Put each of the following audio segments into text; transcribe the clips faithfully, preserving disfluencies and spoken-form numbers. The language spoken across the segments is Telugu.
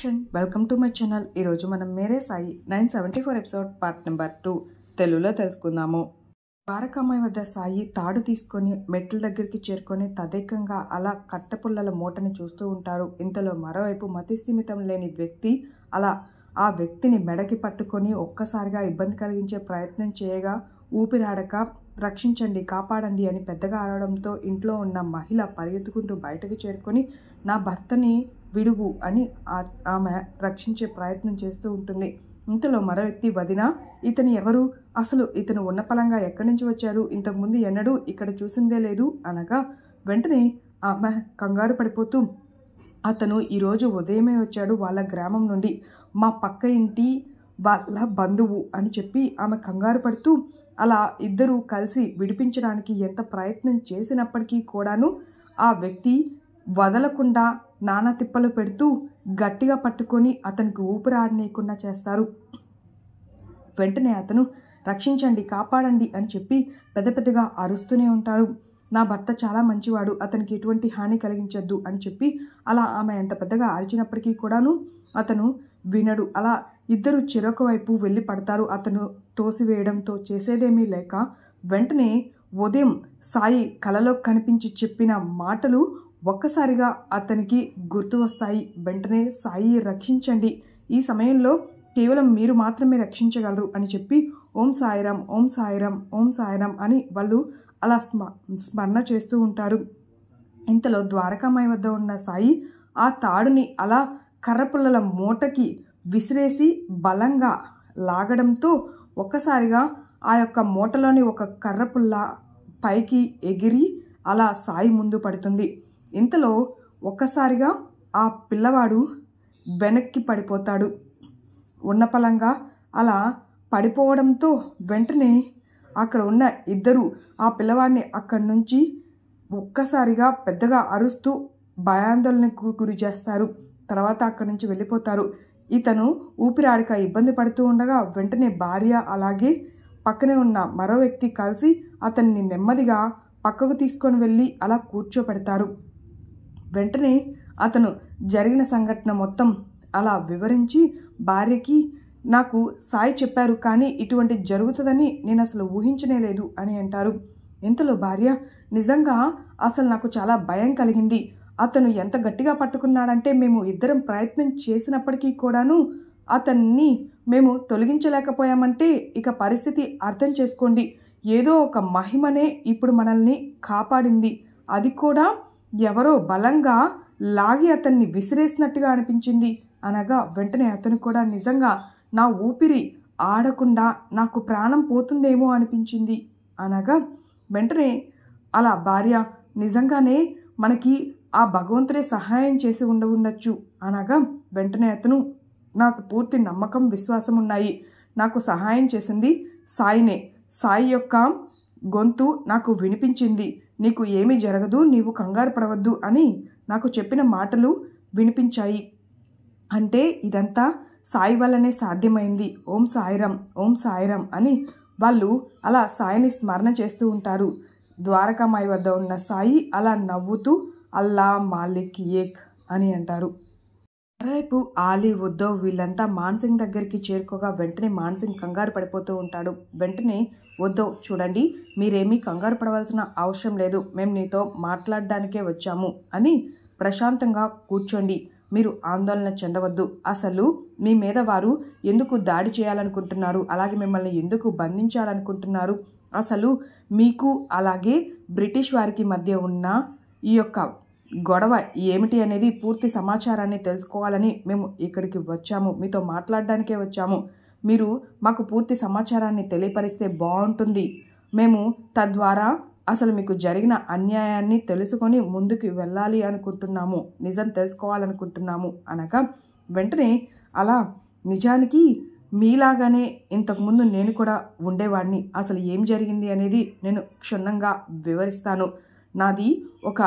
Action welcome to my channel. ఈరోజు మనం Mere Sai nine seventy four episode part number two తెలుగులో తెలుసుకుందాము. ద్వారకామాయి వద్ద సాయి తాడు తీసుకొని మెట్ల దగ్గరికి చేరుకొని తదేకంగా అలా కట్టెపుల్లల మూటని చూస్తూ ఉంటారు. ఇంతలో మరోవైపు మతిస్థిమితం లేని వ్యక్తి అలా ఆ వ్యక్తిని మెడకి పట్టుకొని ఒక్కసారిగా ఇబ్బంది కలిగించే ప్రయత్నం చేయగా ఊపిరాడక రక్షించండి, కాపాడండి అని పెద్దగా అరవడంతో ఇంట్లో ఉన్న మహిళ పరిగెత్తుకుంటూ బయటకు చేరుకొని నా భర్తని విడువు అని ఆమె రక్షించే ప్రయత్నం చేస్తూ ఉంటుంది. ఇంతలో మరో వ్యక్తి వదిన, ఇతను ఎవరు, అసలు ఇతను ఉన్న పలంగా ఎక్కడి నుంచి వచ్చారు, ఇంతకుముందు ఎన్నడూ ఇక్కడ చూసిందే లేదు అనగా వెంటనే ఆమె కంగారు పడిపోతూ, అతను ఈరోజు ఉదయమే వచ్చాడు వాళ్ళ గ్రామం నుండి, మా పక్క ఇంటి వాళ్ళ బంధువు అని చెప్పి ఆమె కంగారు పడుతూ అలా ఇద్దరూ కలిసి విడిపించడానికి ఎంత ప్రయత్నం చేసినప్పటికీ కూడాను ఆ వ్యక్తి వదలకుండా నానా తిప్పలు పెడుతూ గట్టిగా పట్టుకొని అతనికి ఊపిరాడనీయకుండా చేస్తారు. వెంటనే అతను రక్షించండి, కాపాడండి అని చెప్పి పెద్ద పెద్దగా అరుస్తూనే ఉంటాడు. నా భర్త చాలా మంచివాడు, అతనికి ఎటువంటి హాని కలిగించొద్దు అని చెప్పి అలా ఆమె ఎంత పెద్దగా అరిచినప్పటికీ కూడాను అతను వినడు. అలా ఇద్దరు చెరొక వైపు వెళ్ళి పడతారు. అతను తోసివేయడంతో చేసేదేమీ లేక వెంటనే ఉదయం సాయి కలలో కనిపించి చెప్పిన మాటలు ఒక్కసారిగా అతనికి గుర్తు వస్తాయి. వెంటనే సాయి రక్షించండి, ఈ సమయంలో కేవలం మీరు మాత్రమే రక్షించగలరు అని చెప్పి ఓం సాయిరాం, ఓం సాయిరాం, ఓం సాయిరాం అని వాళ్ళు అలా స్మ స్మరణ చేస్తూ ఉంటారు. ఇంతలో ద్వారకామాయి వద్ద ఉన్న సాయి ఆ తాడుని అలా కర్రపుల్లల మూటకి విసిరేసి బలంగా లాగడంతో ఒక్కసారిగా ఆ యొక్క మూటలోని ఒక కర్రపుల్ల పైకి ఎగిరి అలా సాయి ముందు పడుతుంది. ఇంతలో ఒక్కసారిగా ఆ పిల్లవాడు వెనక్కి పడిపోతాడు. ఉన్నపలంగా అలా పడిపోవడంతో వెంటనే అక్కడ ఉన్న ఇద్దరు ఆ పిల్లవాడిని అక్కడి నుంచి ఒక్కసారిగా పెద్దగా అరుస్తూ భయాందోళనకు గురి చేస్తారు. తర్వాత అక్కడి నుంచి వెళ్ళిపోతారు. ఇతను ఊపిరాడక ఇబ్బంది పడుతూ ఉండగా వెంటనే భార్య అలాగే పక్కనే ఉన్న మరో వ్యక్తి కలిసి అతన్ని నెమ్మదిగా పక్కకు తీసుకొని వెళ్ళి అలా కూర్చోపెడతారు. వెంటనే అతను జరిగిన సంఘటన మొత్తం అలా వివరించి భార్యకి, నాకు సాయి చెప్పారు కానీ ఇటువంటి జరుగుతుందని నేను అసలు ఊహించనే లేదు అని అంటారు. ఇంతలో భార్య, నిజంగా అసలు నాకు చాలా భయం కలిగింది, అతను ఎంత గట్టిగా పట్టుకున్నాడంటే మేము ఇద్దరం ప్రయత్నం చేసినప్పటికీ కూడాను అతన్ని మేము తొలగించలేకపోయామంటే ఇక పరిస్థితి అర్థం చేసుకోండి, ఏదో ఒక మహిమనే ఇప్పుడు మనల్ని కాపాడింది, అది కూడా ఎవరో బలంగా లాగి అతన్ని విసిరేసినట్టుగా అనిపించింది అనగా వెంటనే అతను కూడా నిజంగా నా ఊపిరి ఆడకుండా నాకు ప్రాణం పోతుందేమో అనిపించింది అనగా వెంటనే అలా భార్య, నిజంగానే మనకి ఆ భగవంతుడే సహాయం చేసి ఉండ ఉండొచ్చు అనగా వెంటనే అతను, నాకు పూర్తి నమ్మకం విశ్వాసం ఉన్నాయి, నాకు సహాయం చేసింది సాయినే, సాయి యొక్క గొంతు నాకు వినిపించింది, నీకు ఏమీ జరగదు, నీవు కంగారు పడవద్దు అని నాకు చెప్పిన మాటలు వినిపించాయి, అంటే ఇదంతా సాయి వల్లనే సాధ్యమైంది, ఓం సాయిరాం, ఓం సాయిరాం అని వాళ్ళు అలా సాయిని స్మరణ చేస్తూ ఉంటారు. ద్వారకామాయి వద్ద ఉన్న సాయి అలా నవ్వుతూ అల్లా మాలిక్ ఏక్ అని అంటారు. మరోవైపు ఆలీ, ఉద్ధవ్ వీళ్ళంతా మాన్సింగ్ దగ్గరికి చేరుకోగా వెంటనే మాన్సింగ్ కంగారు పడిపోతూ ఉంటాడు. వెంటనే ఉద్ధవ్, చూడండి మీరేమీ కంగారు పడవలసిన అవసరం లేదు, మేము నీతో మాట్లాడడానికే వచ్చాము అని ప్రశాంతంగా కూర్చోండి, మీరు ఆందోళన చెందవద్దు, అసలు మీ మీద వారు ఎందుకు దాడి చేయాలనుకుంటున్నారు, అలాగే మిమ్మల్ని ఎందుకు బంధించాలనుకుంటున్నారు, అసలు మీకు అలాగే బ్రిటిష్ వారికి మధ్య ఉన్న ఈ యొక్క గొడవ ఏమిటి అనేది పూర్తి సమాచారాన్ని తెలుసుకోవాలని మేము ఇక్కడికి వచ్చాము, మీతో మాట్లాడడానికే వచ్చాము, మీరు మాకు పూర్తి సమాచారాన్ని తెలియపరిస్తే బాగుంటుంది, మేము తద్వారా అసలు మీకు జరిగిన అన్యాయాన్ని తెలుసుకొని ముందుకు వెళ్ళాలి అనుకుంటున్నాము, నిజం తెలుసుకోవాలనుకుంటున్నాము అనగా వెంటనే అలా, నిజానికి మీలాగానే ఇంతకుముందు నేను కూడా ఉండేవాడిని, అసలు ఏం జరిగింది అనేది నేను క్షుణ్ణంగా వివరిస్తాను, నాది ఒక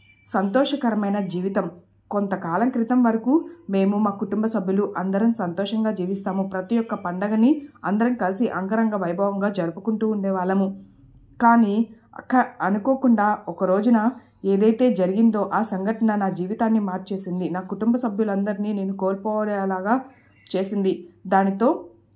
సంతోషకరమైన జీవితం, కొంతకాలం క్రితం వరకు మేము మా కుటుంబ సభ్యులు అందరం సంతోషంగా జీవిస్తాము, ప్రతి ఒక్క పండగని అందరం కలిసి అంగరంగ వైభవంగా జరుపుకుంటూ ఉండేవాళ్ళము, కానీ అక్క అనుకోకుండా ఒక రోజున ఏదైతే జరిగిందో ఆ సంఘటన నా జీవితాన్ని మార్చేసింది. నా కుటుంబ సభ్యులందరినీ నేను కోల్పోయేలాగా చేసింది. దానితో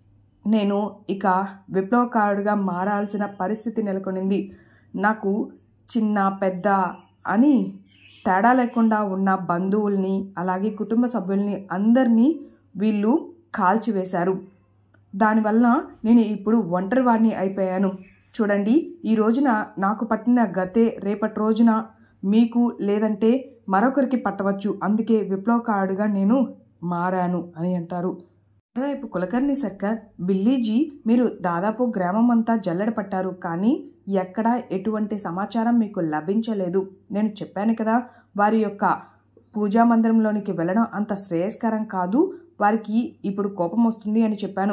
నేను ఇక విప్లవకారుడిగా మారాల్సిన పరిస్థితి నెలకొనింది. నాకు చిన్న పెద్ద అని తేడా లేకుండా ఉన్న బంధువుల్ని అలాగే కుటుంబ సభ్యుల్ని అందరినీ వీళ్ళు కాల్చివేశారు. దానివల్ల నేను ఇప్పుడు ఒంటరి వాడిని అయిపోయాను. చూడండి, ఈ రోజున నాకు పట్టిన గతే రేపటి రోజున మీకు లేదంటే మరొకరికి పట్టవచ్చు. అందుకే విప్లవకారుడిగా నేను మారాను అని అంటారు. మరోవైపు కులకర్ణి సర్కార్, బిల్లీజీ మీరు దాదాపు గ్రామం అంతా జల్లెడ పట్టారు, కానీ ఎక్కడా ఎటువంటి సమాచారం మీకు లభించలేదు. నేను చెప్పాను కదా, వారి యొక్క పూజా మందిరంలోనికి వెళ్ళడం అంత శ్రేయస్కరం కాదు, వారికి ఇప్పుడు కోపం వస్తుంది అని చెప్పాను.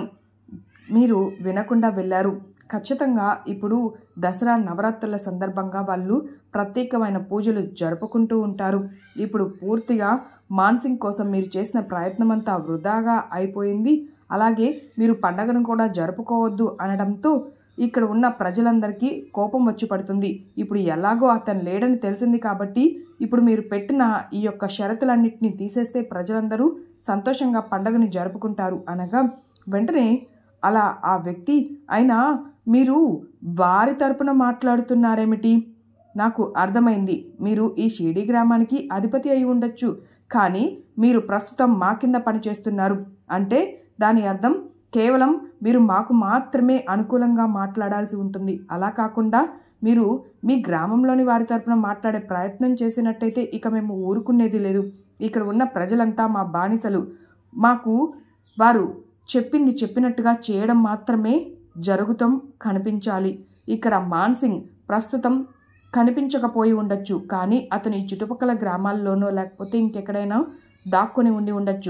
మీరు వినకుండా వెళ్ళారు. ఖచ్చితంగా ఇప్పుడు దసరా నవరాత్రుల సందర్భంగా వాళ్ళు ప్రత్యేకమైన పూజలు జరుపుకుంటూ ఉంటారు. ఇప్పుడు పూర్తిగా మాన్సింగ్ కోసం మీరు చేసిన ప్రయత్నం అంతా వృధాగా అయిపోయింది. అలాగే మీరు పండగను కూడా జరుపుకోవద్దు అనడంతో ఇక్కడ ఉన్న ప్రజలందరికీ కోపం వచ్చి పడుతుంది. ఇప్పుడు ఎలాగో అతను లేడని తెలిసింది కాబట్టి ఇప్పుడు మీరు పెట్టిన ఈ యొక్క షరతులన్నింటినీ తీసేస్తే ప్రజలందరూ సంతోషంగా పండగని జరుపుకుంటారు అనగా వెంటనే అలా ఆ వ్యక్తి, అయినా మీరు వారి తరపున మాట్లాడుతున్నారేమిటి? నాకు అర్థమైంది, మీరు ఈ షిరిడి గ్రామానికి అధిపతి అయి ఉండొచ్చు, కానీ మీరు ప్రస్తుతం మా కింద పనిచేస్తున్నారు అంటే దాని అర్థం కేవలం మీరు మాకు మాత్రమే అనుకూలంగా మాట్లాడాల్సి ఉంటుంది. అలా కాకుండా మీరు మీ గ్రామంలోని వారి తరపున మాట్లాడే ప్రయత్నం చేసినట్టయితే ఇక మేము ఊరుకునేది లేదు. ఇక్కడ ఉన్న ప్రజలంతా మా బానిసలు. మాకు వారు చెప్పింది చెప్పినట్టుగా చేయడం మాత్రమే జరుగుతాం కనిపించాలి. ఇక్కడ మాన్సింగ్ ప్రస్తుతం కనిపించకపోయి ఉండొచ్చు, కానీ అతను ఈ చుట్టుపక్కల గ్రామాల్లోనో లేకపోతే ఇంకెక్కడైనా దాక్కుని ఉండి ఉండొచ్చు.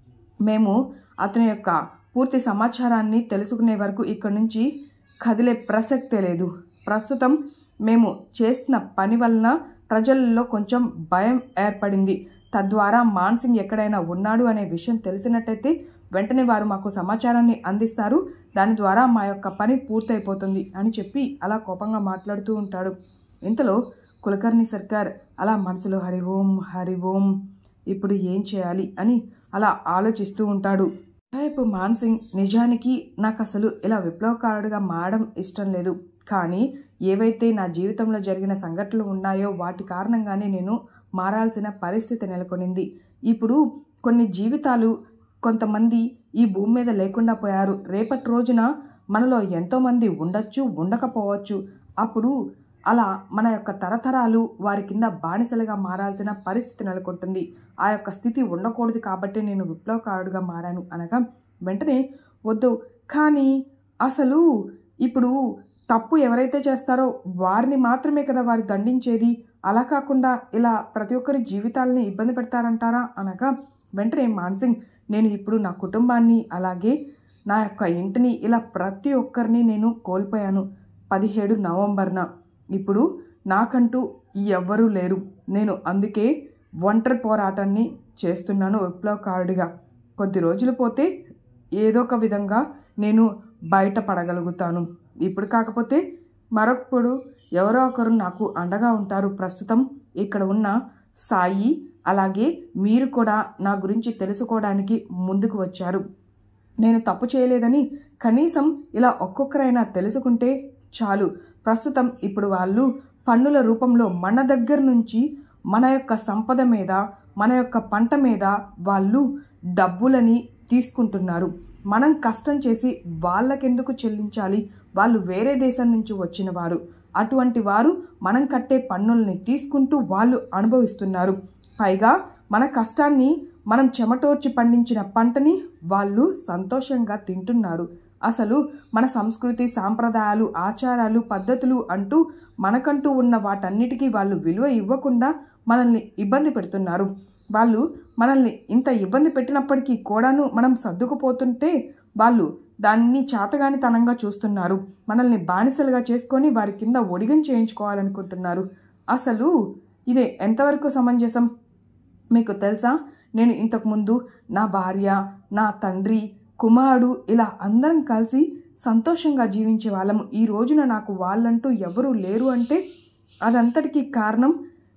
మేము అతని యొక్క పూర్తి సమాచారాన్ని తెలుసుకునే వరకు ఇక్కడి నుంచి కదిలే ప్రసక్తే లేదు. ప్రస్తుతం మేము చేసిన పని వలన ప్రజల్లో కొంచెం భయం ఏర్పడింది. తద్వారా మాన్సింగ్ ఎక్కడైనా ఉన్నాడు అనే విషయం తెలిసినట్టయితే వెంటనే వారు మాకు సమాచారాన్ని అందిస్తారు. దాని ద్వారా మా యొక్క పని పూర్తయిపోతుంది అని చెప్పి అలా కోపంగా మాట్లాడుతూ ఉంటాడు. ఇంతలో కులకర్ణి సర్కార్ అలా మనసులో హరి ఓం హరి ఓం ఇప్పుడు ఏం చేయాలి అని అలా ఆలోచిస్తూ ఉంటాడు. రేపు మాన్సింగ్, నిజానికి నాకు అసలు ఇలా విప్లవకారుడిగా మారడం ఇష్టం లేదు, కానీ ఏవైతే నా జీవితంలో జరిగిన సంఘటనలు ఉన్నాయో వాటి కారణంగానే నేను మారాల్సిన పరిస్థితి నెలకొనింది. ఇప్పుడు కొన్ని జీవితాలు కొంతమంది ఈ భూమి మీద లేకుండా పోయారు. రేపటి రోజున మనలో ఎంతోమంది ఉండొచ్చు, ఉండకపోవచ్చు. అప్పుడు అలా మన యొక్క తరతరాలు వారి కింద బానిసలుగా మారాల్సిన పరిస్థితి నెలకొంటుంది. ఆ యొక్క స్థితి ఉండకూడదు కాబట్టి నేను విప్లవకారుడిగా మారాను అనగా వెంటనే వద్దు, కానీ అసలు ఇప్పుడు తప్పు ఎవరైతే చేస్తారో వారిని మాత్రమే కదా వారు దండించేది, అలా కాకుండా ఇలా ప్రతి ఒక్కరి జీవితాలని ఇబ్బంది పెడతారంటారా అనగా వెంటనే మాన్సింగ్, నేను ఇప్పుడు నా కుటుంబాన్ని అలాగే నా యొక్క ఇంటిని ఇలా ప్రతి ఒక్కరిని నేను కోల్పోయాను పదిహేడు నవంబర్న. ఇప్పుడు నాకంటూ ఎవ్వరూ లేరు. నేను అందుకే ఒంటరి పోరాటాన్ని చేస్తున్నాను విప్లవకారుడిగా. కొద్ది రోజులు పోతే ఏదో ఒక విధంగా నేను బయటపడగలుగుతాను. ఇప్పుడు కాకపోతే మరొకప్పుడు ఎవరో ఒకరు నాకు అండగా ఉంటారు. ప్రస్తుతం ఇక్కడ ఉన్న సాయి అలాగే మీరు కూడా నా గురించి తెలుసుకోవడానికి ముందుకు వచ్చారు. నేను తప్పు చేయలేదని కనీసం ఇలా ఒక్కొక్కరైనా తెలుసుకుంటే చాలు. ప్రస్తుతం ఇప్పుడు వాళ్ళు పన్నుల రూపంలో మన దగ్గర నుంచి మన యొక్క సంపద మీద, మన యొక్క పంట మీద వాళ్ళు డబ్బులని తీసుకుంటున్నారు. మనం కష్టం చేసి వాళ్ళకెందుకు చెల్లించాలి? వాళ్ళు వేరే దేశం నుంచి వచ్చిన వారు. అటువంటి వారు మనం కట్టే పన్నుల్ని తీసుకుంటూ వాళ్ళు అనుభవిస్తున్నారు. పైగా మన కష్టాన్ని, మనం చెమటోర్చి పండించిన పంటని వాళ్ళు సంతోషంగా తింటున్నారు. అసలు మన సంస్కృతి, సాంప్రదాయాలు, ఆచారాలు, పద్ధతులు అంటూ మనకంటూ ఉన్న వాటన్నిటికీ వాళ్ళు విలువ ఇవ్వకుండా మనల్ని ఇబ్బంది పెడుతున్నారు. వాళ్ళు మనల్ని ఇంత ఇబ్బంది పెట్టినప్పటికీ కూడాను మనం సర్దుకుపోతుంటే వాళ్ళు దాన్ని చాతగానితనంగా చూస్తున్నారు. మనల్ని బానిసలుగా చేసుకొని వారి కింద ఒడిగం చేయించుకోవాలనుకుంటున్నారు. అసలు ఇదే ఎంతవరకు సమంజసం? మీకు తెలుసా, నేను ఇంతకుముందు నా భార్య, నా తండ్రి, కుమారుడు ఇలా అందరం కలిసి సంతోషంగా జీవించే వాళ్ళము. ఈ రోజున నాకు వాళ్ళంటూ ఎవరూ లేరు అంటే అదంతటికీ కారణం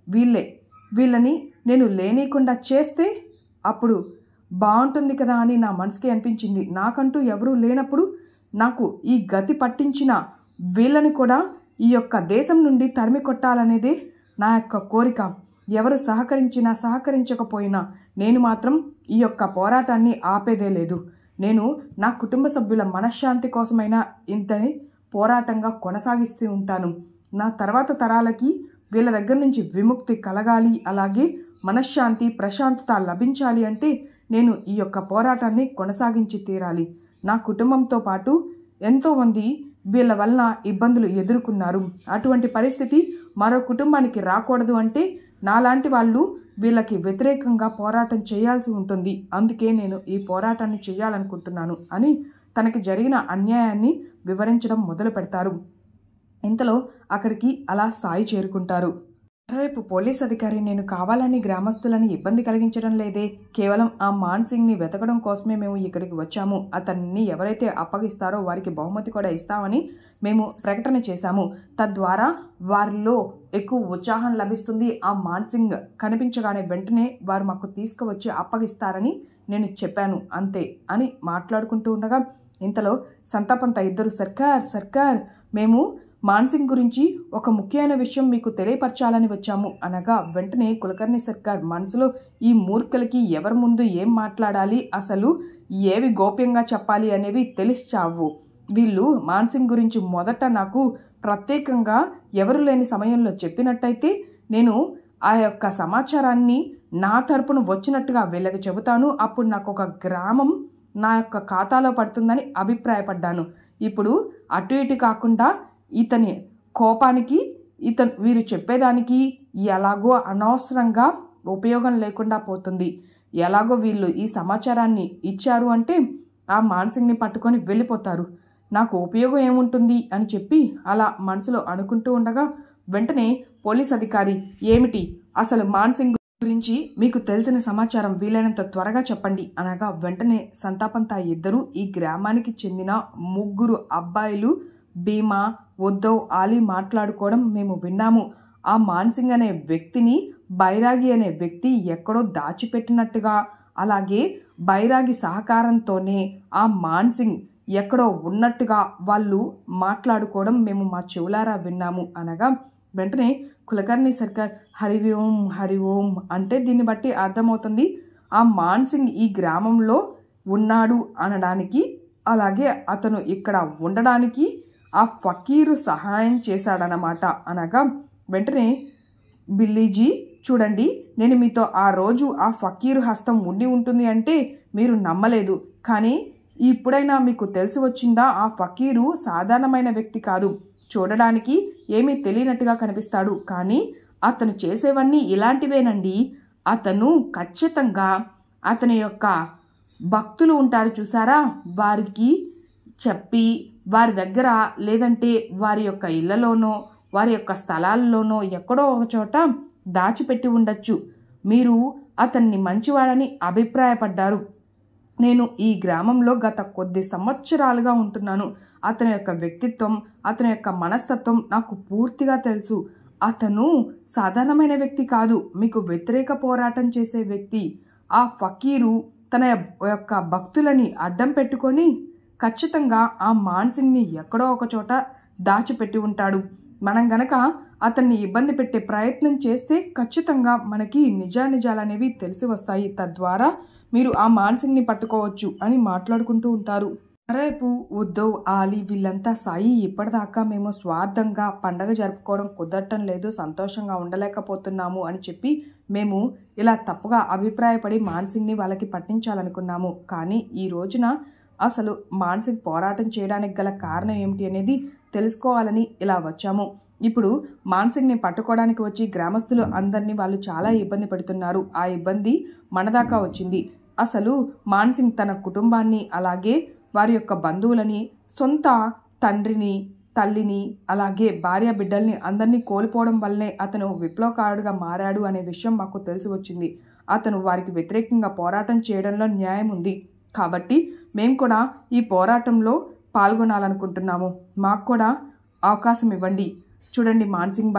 వీళ్ళే. వీళ్ళని నేను లేనీకుండా చేస్తే అప్పుడు బాగుంటుంది కదా అని నా మనసుకి అనిపించింది. నాకంటూ ఎవరూ లేనప్పుడు నాకు ఈ గతి పట్టించిన వీళ్ళని కూడా ఈ యొక్క దేశం నుండి తరిమి కొట్టాలనేదే నా యొక్క కోరిక. ఎవరు సహకరించినా సహకరించకపోయినా నేను మాత్రం ఈ యొక్క పోరాటాన్ని ఆపేదే లేదు. నేను నా కుటుంబ సభ్యుల మనశ్శాంతి కోసమైనా ఇంతని పోరాటంగా కొనసాగిస్తూ ఉంటాను. నా తర్వాత తరాలకి వీళ్ళ దగ్గర నుంచి విముక్తి కలగాలి, అలాగే మనశ్శాంతి ప్రశాంతత లభించాలి అంటే నేను ఈ యొక్క పోరాటాన్ని కొనసాగించి తీరాలి. నా కుటుంబంతో పాటు ఎంతోమంది వీళ్ళ వలన ఇబ్బందులు ఎదుర్కొన్నారు. అటువంటి పరిస్థితి మరో కుటుంబానికి రాకూడదు అంటే నాలాంటి వాళ్ళు వీళ్ళకి వ్యతిరేకంగా పోరాటం చేయాల్సి ఉంటుంది. అందుకే నేను ఈ పోరాటాన్ని చేయాలనుకుంటున్నాను అని తనకి జరిగిన అన్యాయాన్ని వివరించడం మొదలు పెడతారు. ఇంతలో అక్కడికి అలా సాయి చేరుకుంటారు. రేపు పోలీస్ అధికారి నేను కావాలని గ్రామస్తులని ఇబ్బంది కలిగించడం లేదే, కేవలం ఆ మాన్ సింగ్ని వెతకడం కోసమే మేము ఇక్కడికి వచ్చాము. అతన్ని ఎవరైతే అప్పగిస్తారో వారికి బహుమతి కూడా ఇస్తామని మేము ప్రకటన చేశాము. తద్వారా వారిలో ఎక్కువ ఉత్సాహం లభిస్తుంది. ఆ మాన్ సింగ్ కనిపించగానే వెంటనే వారు మాకు తీసుకువచ్చి అప్పగిస్తారని నేను చెప్పాను అంతే అని మాట్లాడుకుంటూ ఉండగా ఇంతలో సంతాపంత ఇద్దరు సర్కార్ సర్కార్ మేము మాన్సింగ్ గురించి ఒక ముఖ్యమైన విషయం మీకు తెలియపరచాలని వచ్చాము అనగా వెంటనే కులకర్ణి సర్కార్ మనసులో ఈ మూర్ఖులకి ఎవరి ముందు ఏం మాట్లాడాలి, అసలు ఏవి గోప్యంగా చెప్పాలి అనేవి తెలిసి చావు. వీళ్ళు మాన్సింగ్ గురించి మొదట నాకు ప్రత్యేకంగా ఎవరు లేని సమయంలో చెప్పినట్టయితే నేను ఆ యొక్క సమాచారాన్ని నా తరపున వచ్చినట్టుగా వీళ్ళకి చెబుతాను. అప్పుడు నాకు ఒక గ్రామం నా యొక్క ఖాతాలో పడుతుందని అభిప్రాయపడ్డాను. ఇప్పుడు అటు ఇటు కాకుండా ఇతని కోపానికి ఇతను వీరు చెప్పేదానికి ఎలాగో అనవసరంగా ఉపయోగం లేకుండా పోతుంది. ఎలాగో వీళ్ళు ఈ సమాచారాన్ని ఇచ్చారు అంటే ఆ మాన్సింగ్ని పట్టుకొని వెళ్ళిపోతారు. నాకు ఉపయోగం ఏముంటుంది అని చెప్పి అలా మనసులో అనుకుంటూ ఉండగా వెంటనే పోలీస్ అధికారి ఏమిటి అసలు మాన్సింగ్ గురించి మీకు తెలిసిన సమాచారం వీలైనంత త్వరగా చెప్పండి అనగా వెంటనే సంతాపంతా ఇద్దరు ఈ గ్రామానికి చెందిన ముగ్గురు అబ్బాయిలు భీమా ఉద్ధవ్ ఆలీ మాట్లాడుకోవడం మేము విన్నాము. ఆ మాన్సింగ్ అనే వ్యక్తిని బైరాగి అనే వ్యక్తి ఎక్కడో దాచిపెట్టినట్టుగా, అలాగే బైరాగి సహకారంతోనే ఆ మాన్సింగ్ ఎక్కడో ఉన్నట్టుగా వాళ్ళు మాట్లాడుకోవడం మేము మా చెవులారా విన్నాము అనగా వెంటనే కులకర్ణి సర్కార్ హరి ఓం హరి ఓం అంటే దీన్ని బట్టి అర్థమవుతుంది ఆ మాన్సింగ్ ఈ గ్రామంలో ఉన్నాడు అనడానికి, అలాగే అతను ఇక్కడ ఉండడానికి ఆ ఫకీరు సహాయం చేశాడనమాట అనగా వెంటనే బిల్లీజీ చూడండి, నేను మీతో ఆ రోజు ఆ ఫకీరు హస్తం ఉండి ఉంటుంది అంటే మీరు నమ్మలేదు, కానీ ఇప్పుడైనా మీకు తెలిసి వచ్చిందా ఆ ఫకీరు సాధారణమైన వ్యక్తి కాదు. చూడడానికి ఏమీ తెలియనట్టుగా కనిపిస్తాడు, కానీ అతను చేసేవన్నీ ఇలాంటివేనండి. అతను ఖచ్చితంగా అతని యొక్క భక్తులు ఉంటారు చూసారా, వారికి చెప్పి వారి దగ్గర లేదంటే వారి యొక్క ఇళ్లలోనో వారి యొక్క స్థలాల్లోనో ఎక్కడో ఒక చోట దాచిపెట్టి ఉండొచ్చు. మీరు అతన్ని మంచివాడని అభిప్రాయపడ్డారు. నేను ఈ గ్రామంలో గత కొద్ది సంవత్సరాలుగా ఉంటున్నాను. అతని యొక్క వ్యక్తిత్వం, అతని యొక్క మనస్తత్వం నాకు పూర్తిగా తెలుసు. అతను సాధారణమైన వ్యక్తి కాదు, మీకు వ్యతిరేక పోరాటం చేసే వ్యక్తి. ఆ ఫకీరు తన యొక్క భక్తులని అడ్డం పెట్టుకొని ఖచ్చితంగా ఆ మాన్సింగ్ని ఎక్కడో ఒక చోట దాచిపెట్టి ఉంటాడు. మనం గనక అతన్ని ఇబ్బంది పెట్టే ప్రయత్నం చేస్తే ఖచ్చితంగా మనకి నిజానిజాలు అనేవి తెలిసి వస్తాయి. తద్వారా మీరు ఆ మాన్సింగ్ని పట్టుకోవచ్చు అని మాట్లాడుకుంటూ ఉంటారు. రేపు ఉద్ధవ్ ఆలీ వీళ్ళంతా సాయి ఇప్పటిదాకా మేము స్వార్థంగా పండగ జరుపుకోవడం కుదరటం లేదు, సంతోషంగా ఉండలేకపోతున్నాము అని చెప్పి మేము ఇలా తప్పుగా అభిప్రాయపడి మాన్సింగ్ని వాళ్ళకి పట్టించాలనుకున్నాము. కానీ ఈ రోజున అసలు మాన్సింగ్ పోరాటం చేయడానికి గల కారణం ఏమిటి అనేది తెలుసుకోవాలని ఇలా వచ్చాము. ఇప్పుడు మాన్సింగ్ని పట్టుకోవడానికి వచ్చి గ్రామస్తులు అందరినీ వాళ్ళు చాలా ఇబ్బంది పెడుతున్నారు. ఆ ఇబ్బంది మన దాకా వచ్చింది. అసలు మాన్సింగ్ తన కుటుంబాన్ని, అలాగే వారి యొక్క బంధువులని, సొంత తండ్రిని, తల్లిని, అలాగే భార్య బిడ్డల్ని అందరినీ కోల్పోవడం వల్లనే అతను విప్లవకారుడిగా మారాడు అనే విషయం మాకు తెలిసి వచ్చింది. అతను వారికి వ్యతిరేకంగా పోరాటం చేయడంలో న్యాయం ఉంది. కాబట్టి మేము కూడా ఈ పోరాటంలో పాల్గొనాలనుకుంటున్నాము. మాకు కూడా అవకాశం ఇవ్వండి. చూడండి మాన్సింగ్ బాయ్,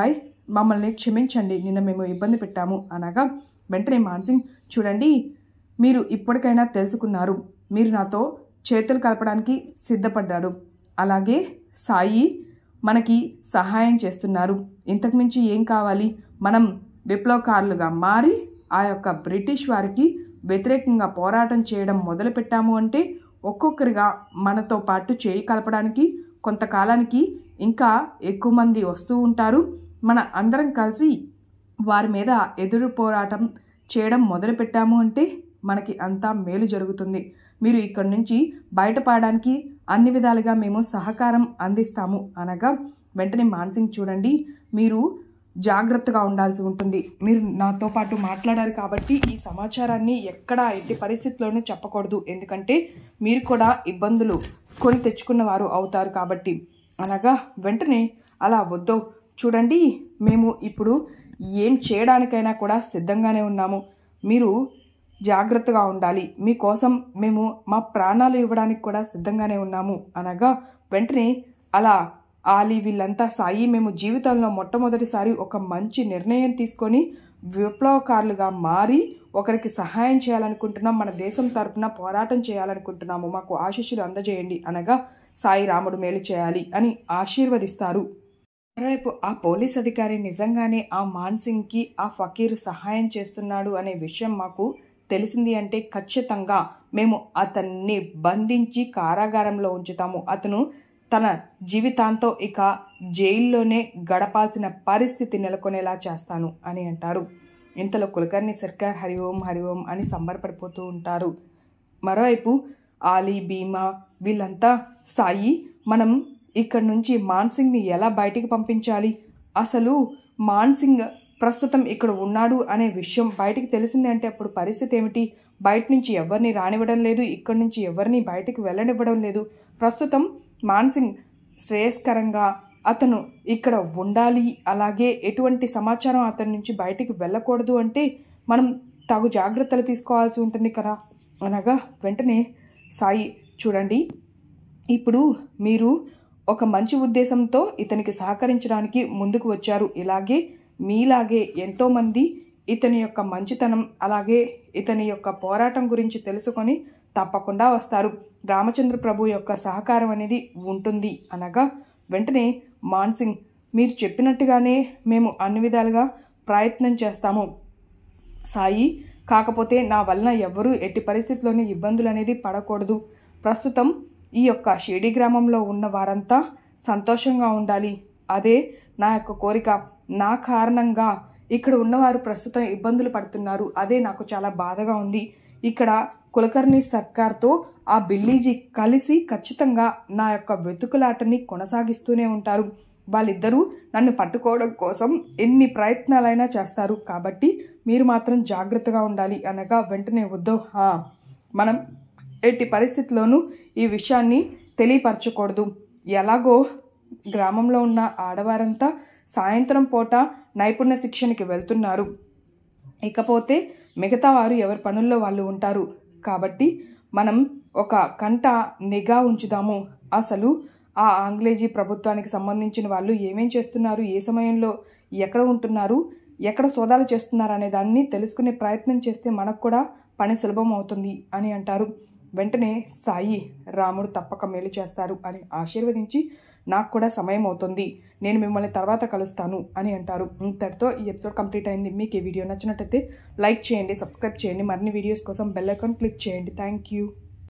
మమ్మల్ని క్షమించండి, నిన్న మేము ఇబ్బంది పెట్టాము అనగా వెంటనే మాన్సింగ్, చూడండి మీరు ఇప్పటికైనా తెలుసుకున్నారు, మీరు నాతో చేతులు కలపడానికి సిద్ధపడ్డారు, అలాగే సాయి మనకి సహాయం చేస్తున్నారు, ఇంతకుమించి ఏం కావాలి? మనం విప్లవకారులుగా మారి ఆ యొక్క బ్రిటిష్ వారికి వ్యతిరేకంగా పోరాటం చేయడం మొదలుపెట్టాము అంటే ఒక్కొక్కరిగా మనతో పాటు చేయి కలపడానికి కొంతకాలానికి ఇంకా ఎక్కువ మంది వస్తూ ఉంటారు. మన అందరం కలిసి వారి మీద ఎదురు పోరాటం చేయడం మొదలుపెట్టాము అంటే మనకి అంతా మేలు జరుగుతుంది. మీరు ఇక్కడి నుంచి బయటపడడానికి అన్ని విధాలుగా మేము సహకారం అందిస్తాము అనగా వెంటనే మాన్సింగ్, చూడండి మీరు జాగ్రత్తగా ఉండాల్సి ఉంటుంది, మీరు నాతో పాటు మాట్లాడారు కాబట్టి ఈ సమాచారాన్ని ఎక్కడ ఎట్టి పరిస్థితుల్లోనూ చెప్పకూడదు, ఎందుకంటే మీరు కూడా ఇబ్బందులు కొని తెచ్చుకున్న వారు అవుతారు కాబట్టి అనగా వెంటనే అలా వద్దు, చూడండి మేము ఇప్పుడు ఏం చేయడానికైనా కూడా సిద్ధంగానే ఉన్నాము, మీరు జాగ్రత్తగా ఉండాలి, మీకోసం మేము మా ప్రాణాలు ఇవ్వడానికి కూడా సిద్ధంగానే ఉన్నాము అనగా వెంటనే అలా ఆలీ వీళ్ళంతా సాయి మేము జీవితంలో మొట్టమొదటిసారి ఒక మంచి నిర్ణయం తీసుకొని విప్లవకారులుగా మారి ఒకరికి సహాయం చేయాలనుకుంటున్నాం, మన దేశం తరపున పోరాటం చేయాలనుకుంటున్నాము, మాకు ఆశీస్సులు అందజేయండి అనగా సాయి రాముడు మేలు చేయాలి అని ఆశీర్వదిస్తారు. మరోవైపు ఆ పోలీస్ అధికారి నిజంగానే ఆ మాన్సింగ్కి ఆ ఫకీర్ సహాయం చేస్తున్నాడు అనే విషయం మాకు తెలిసింది అంటే ఖచ్చితంగా మేము అతన్ని బంధించి కారాగారంలో ఉంచుతాము, అతను తన జీవితాంతో ఇక జైల్లోనే గడపాల్సిన పరిస్థితి నెలకొనేలా చేస్తాను అని అంటారు. ఇంతలో కులకర్ణి సర్కార్ హరి ఓం హరి ఓం అని సంబరపడిపోతూ ఉంటారు. మరోవైపు ఆలీ భీమా వీళ్ళంతా సాయి మనం ఇక్కడి నుంచి మాన్సింగ్ని ఎలా బయటికి పంపించాలి, అసలు మాన్సింగ్ ప్రస్తుతం ఇక్కడ ఉన్నాడు అనే విషయం బయటికి తెలిసింది అంటే అప్పుడు పరిస్థితి ఏమిటి? బయట నుంచి ఎవరిని రానివ్వడం లేదు, ఇక్కడి నుంచి ఎవరిని బయటికి వెళ్ళనివ్వడం లేదు, ప్రస్తుతం మాన్సింగ్ శ్రేయస్కరంగా అతను ఇక్కడ ఉండాలి, అలాగే ఎటువంటి సమాచారం అతని నుంచి బయటికి వెళ్ళకూడదు అంటే మనం తగు జాగ్రత్తలు తీసుకోవాల్సి ఉంటుంది కదా అనగా వెంటనే సాయి, చూడండి ఇప్పుడు మీరు ఒక మంచి ఉద్దేశంతో ఇతనికి సహకరించడానికి ముందుకు వచ్చారు, ఇలాగే మీలాగే ఎంతోమంది ఇతని యొక్క మంచితనం అలాగే ఇతని యొక్క పోరాటం గురించి తెలుసుకొని తప్పకుండా వస్తారు, రామచంద్ర ప్రభు యొక్క సహకారం అనేది ఉంటుంది అనగా వెంటనే మాన్సింగ్, మీరు చెప్పినట్టుగానే మేము అన్ని విధాలుగా ప్రయత్నం చేస్తాము సాయి, కాకపోతే నా వలన ఎవరూ ఎట్టి పరిస్థితుల్లోనే ఇబ్బందులు అనేది పడకూడదు, ప్రస్తుతం ఈ యొక్క షిరిడి గ్రామంలో ఉన్న వారంతా సంతోషంగా ఉండాలి, అదే నా యొక్క కోరిక, నా కారణంగా ఇక్కడ ఉన్నవారు ప్రస్తుతం ఇబ్బందులు పడుతున్నారు, అదే నాకు చాలా బాధగా ఉంది, ఇక్కడ కులకర్ణి సర్కార్తో ఆ బిల్లీజీ కలిసి ఖచ్చితంగా నా యొక్క వెతుకులాటని కొనసాగిస్తూనే ఉంటారు, వాళ్ళిద్దరూ నన్ను పట్టుకోవడం కోసం ఎన్ని ప్రయత్నాలైనా చేస్తారు, కాబట్టి మీరు మాత్రం జాగ్రత్తగా ఉండాలి అనగా వెంటనే వద్దు, మనం ఎట్టి పరిస్థితుల్లోనూ ఈ విషయాన్ని తెలియపరచకూడదు, ఎలాగో గ్రామంలో ఉన్న ఆడవారంతా సాయంత్రం పూట నైపుణ్య శిక్షణకి వెళ్తున్నారు, ఇకపోతే మిగతా వారు ఎవరి పనుల్లో వాళ్ళు ఉంటారు, కాబట్టి మనం ఒక కంట నిఘా ఉంచుదాము, అసలు ఆ ఆంగ్లేజీ ప్రభుత్వానికి సంబంధించిన వాళ్ళు ఏమేం చేస్తున్నారు, ఏ సమయంలో ఎక్కడ ఉంటున్నారు, ఎక్కడ సోదాలు చేస్తున్నారు అనే దాన్ని తెలుసుకునే ప్రయత్నం చేస్తే మనకు కూడా పని సులభం అవుతుంది అని అంటారు. వెంటనే సాయి రాముడు తప్పక మేలు చేస్తారు అని ఆశీర్వదించి నాకు కూడా సమయం అవుతుంది, నేను మిమ్మల్ని తర్వాత కలుస్తాను అని అంటారు. ఇంతటితో ఈ ఎపిసోడ్ కంప్లీట్ అయింది. మీకు ఈ వీడియో నచ్చినట్టయితే లైక్ చేయండి, సబ్స్క్రైబ్ చేయండి, మరిన్ని వీడియోస్ కోసం బెల్ ఐకాన్ క్లిక్ చేయండి. Thank you.